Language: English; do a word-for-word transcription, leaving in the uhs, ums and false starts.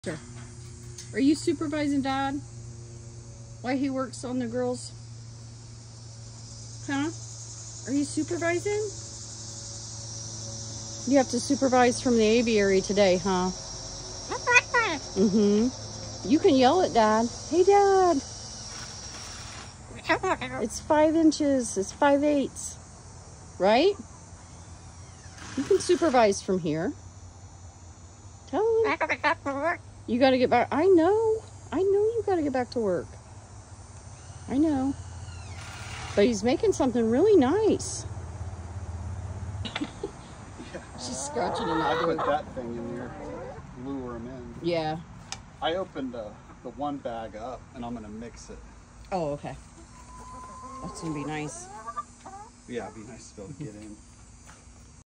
Sure. Are you supervising Dad? Why he works on the girls? Huh? Are you supervising? You have to supervise from the aviary today, huh? Mm-hmm. You can yell at Dad. Hey, Dad. It's five inches. It's five eighths. Right? You can supervise from here. Tell him. You got to get back. I know. I know you got to get back to work. I know. But he's making something really nice. Yeah. She's scratching it I out. put that thing in there, lure him in. Yeah. I opened uh, the one bag up, and I'm going to mix it. Oh, okay. That's going to be nice. Yeah, it'd be nice to be able to get in.